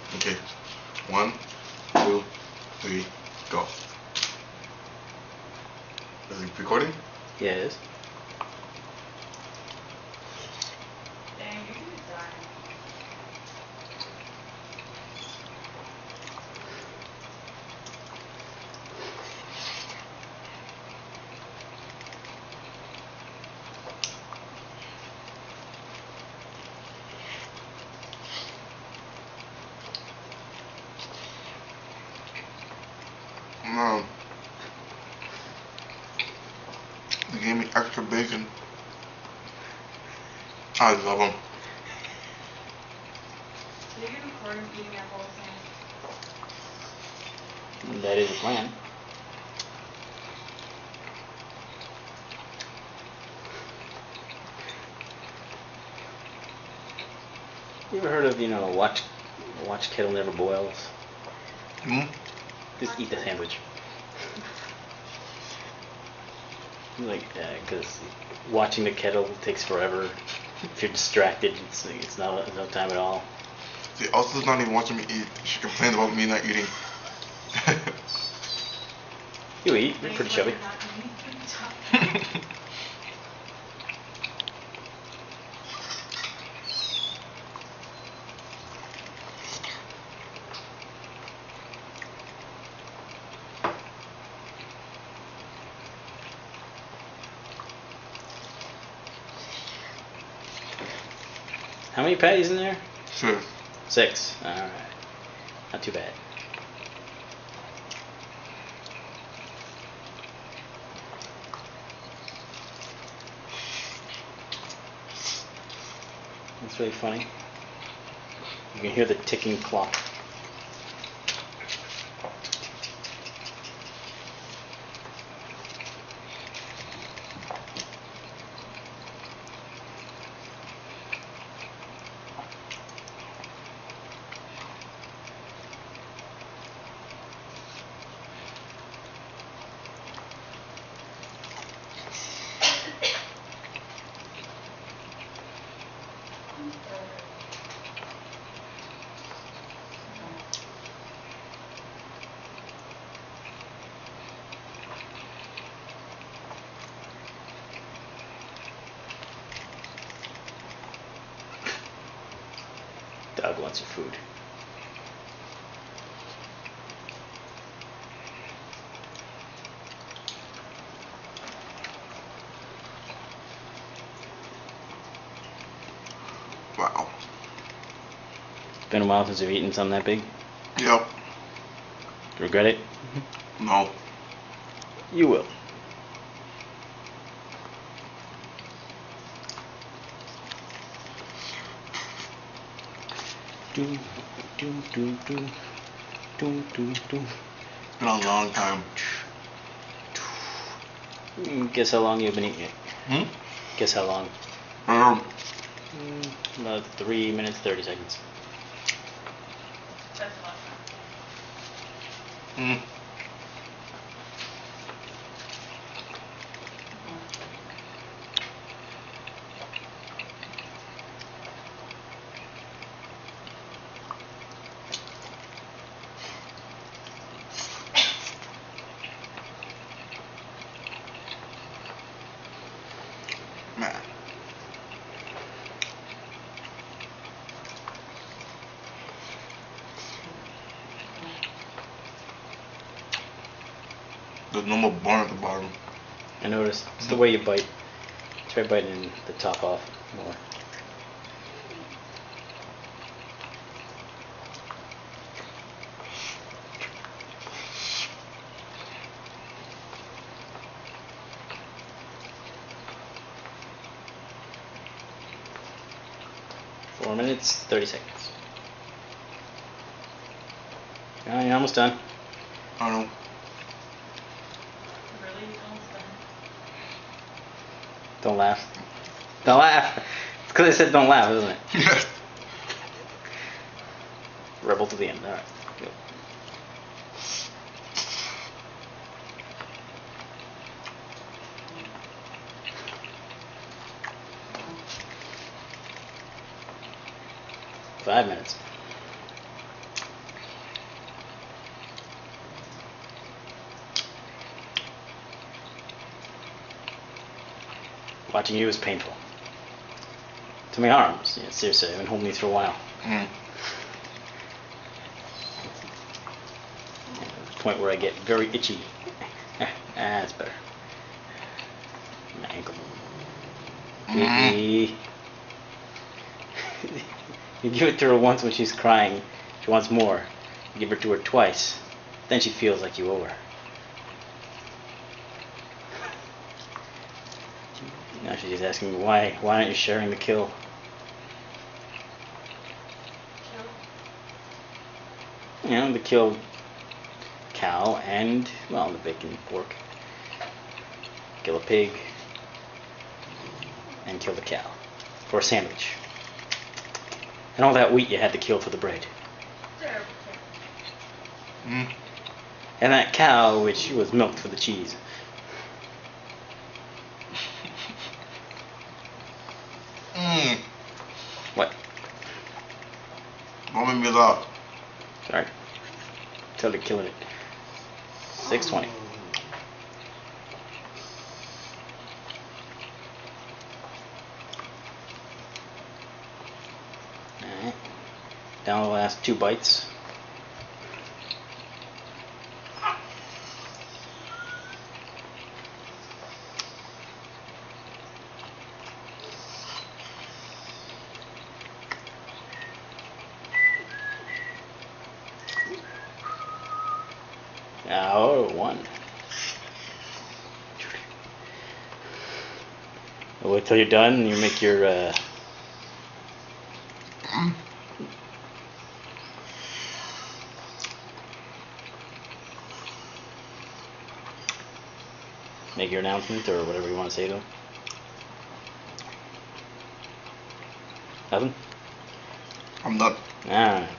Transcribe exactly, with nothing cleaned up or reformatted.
Okay. One, two, three, go. Is it recording? Yeah, it is. Dang, you're gonna die. No. They gave me extra bacon. I love them. So you're gonna record him eating that whole thing? That is the plan. You ever heard of, you know, watch watch kettle never boils? Hmm? Just eat the sandwich. Like, because uh, watching the kettle takes forever. If you're distracted, it's it's not no time at all. See, Elsa's not even watching me eat. She complains about me not eating. You eat. You're pretty chubby. How many patties in there? Sure. Six. All right. Not too bad. That's really funny. You can hear the ticking clock. Dog wants your food. Wow. It's been a while since you've eaten something that big. Yep. Regret it? No. You will. Do, do, do, do, do, do, do. Been a long time. Guess how long you've been eating it? Hmm? Guess how long? Um. Mm, about three minutes, thirty seconds. That's a lot of time. Hmm. Man. There's no more bun at the bottom. I noticed. It's the way you bite. Try biting the top off more. Four minutes, thirty seconds. Oh, you're almost done. I don't know. Really? It's almost done. Don't laugh. Don't laugh. It's because I said don't laugh, isn't it? Yes. Rebel to the end. All right. Good. Five minutes. Watching you is painful. To my arms. Yeah, seriously, I've been holding these for a while. Mm. To the point where I get very itchy. Ah, that's better. My ankle. Mm. Baby. You give it to her once when she's crying. She wants more. You give it to her twice. Then she feels like you owe her. Now she's asking me why. Why aren't you sharing the kill? Kill. You know, the kill cow and, well, the bacon pork. Kill a pig and kill the cow for a sandwich. And all that wheat you had to kill for the bread. Terrible. Mm. And that cow which was milked for the cheese. Mm. What? Don't make me laugh. Sorry. Totally killing it. six twenty. Alright. Down the last two bites. Oh, one. Wait till you're done and you make your uh, Mm. make your announcement or whatever you want to say to them. Nothing? I'm done. Ah.